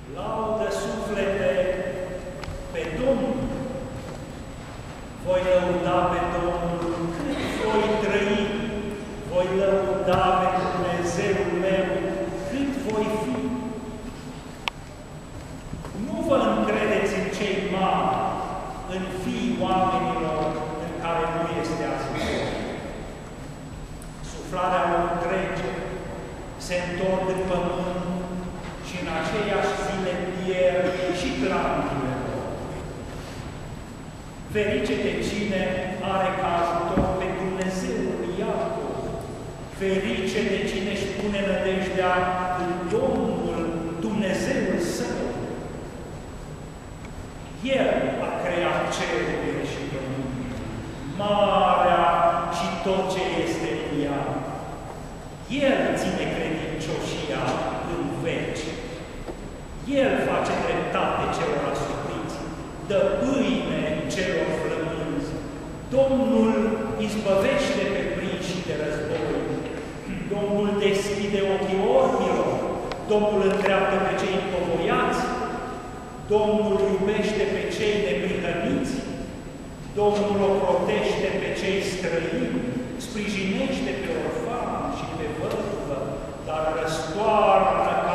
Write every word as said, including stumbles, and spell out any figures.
Laudă suflete pe Domnul. Voi lăuda pe Domnul cât voi trăi, voi lăuda pe Dumnezeul meu cât voi fi. Nu vă încredeți în cei mari, în fiii oamenilor în care nu este ajutor. Suflarea lor trece, se întorc în pământ și în aceeași zile pierd și planturile lor. Ferice de cine are ca ajutor pe Dumnezeul Iacov, ferice de cine își pune nădejdea în Domnul, Dumnezeul său. El a creat cerurile și pământul, marea și tot ce este în ea. El ține credincioșia în veci. El face dreptate celor asupriți, dă pâine celor flămânzi. Domnul izbăvește pe prinși de război. Domnul deschide ochii orbilor. Domnul îndreaptă pe cei împovoiați. Domnul iubește pe cei neprihăniți. Domnul ocrotește pe cei străini, sprijinește pe orfan și pe văduvă, dar răstoarnă